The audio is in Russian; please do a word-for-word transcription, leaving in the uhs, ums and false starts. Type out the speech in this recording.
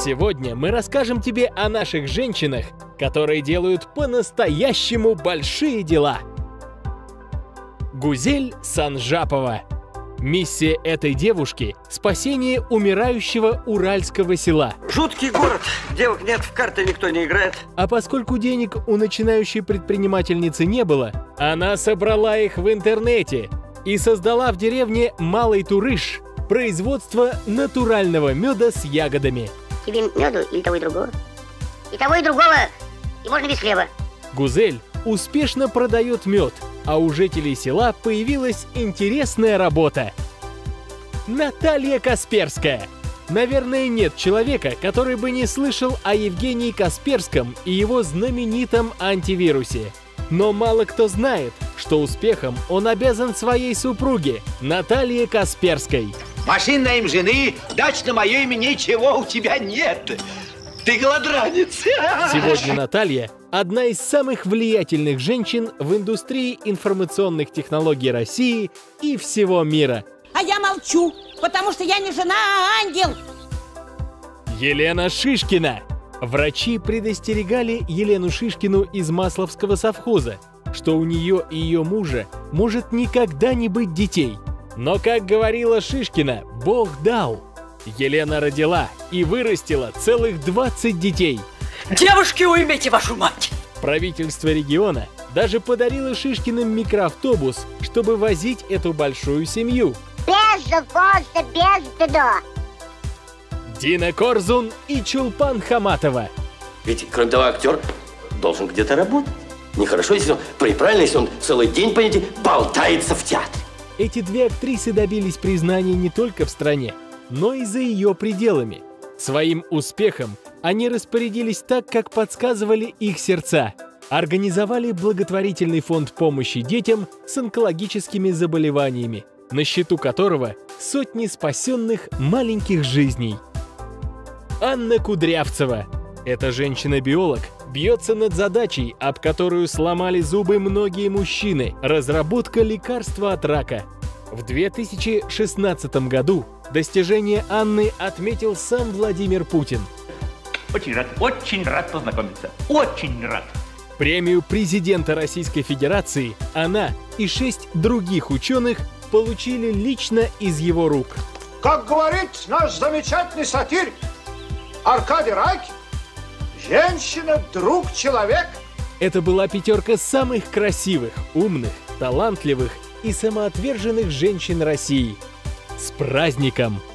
Сегодня мы расскажем тебе о наших женщинах, которые делают по-настоящему большие дела. Гузель Санжапова. Миссия этой девушки – спасение умирающего уральского села. Жуткий город, девок нет, в карты никто не играет. А поскольку денег у начинающей предпринимательницы не было, она собрала их в интернете и создала в деревне Малый Турыш производство натурального меда с ягодами. Тебе меду или того и другого? И того и другого, и можно без хлеба. Гузель успешно продает мед, а у жителей села появилась интересная работа. Наталья Касперская. Наверное, нет человека, который бы не слышал о Евгении Касперском и его знаменитом антивирусе. Но мало кто знает, что успехом он обязан своей супруге Наталье Касперской. Машин на имя жены, дач на мое имя ничего у тебя нет. Ты голодранец. Сегодня Наталья – одна из самых влиятельных женщин в индустрии информационных технологий России и всего мира. А я молчу, потому что я не жена, а ангел. Елена Шишкина. Врачи предостерегали Елену Шишкину из Масловского совхоза, что у нее и ее мужа может никогда не быть детей. Но, как говорила Шишкина, Бог дал. Елена родила и вырастила целых двадцать детей. Девушки, уймите вашу мать! Правительство региона даже подарило Шишкиным микроавтобус, чтобы возить эту большую семью. Без завоза, без беда. Дина Корзун и Чулпан Хаматова. Ведь, кроме того, актер должен где-то работать. Нехорошо, если он, правильно, если он целый день, понимаете, болтается в театре. Эти две актрисы добились признания не только в стране, но и за ее пределами. Своим успехом они распорядились так, как подсказывали их сердца. Организовали благотворительный фонд помощи детям с онкологическими заболеваниями, на счету которого сотни спасенных маленьких жизней. Анна Кудрявцева. Эта женщина-биолог бьется над задачей, об которую сломали зубы многие мужчины – разработка лекарства от рака. В две тысячи шестнадцатом году достижение Анны отметил сам Владимир Путин. Очень рад, очень рад познакомиться. Очень рад. Премию президента Российской Федерации она и шесть других ученых получили лично из его рук. Как говорит наш замечательный сатирик Аркадий Райкин, женщина – друг человека. Это была пятерка самых красивых, умных, талантливых и самоотверженных женщин России. С праздником!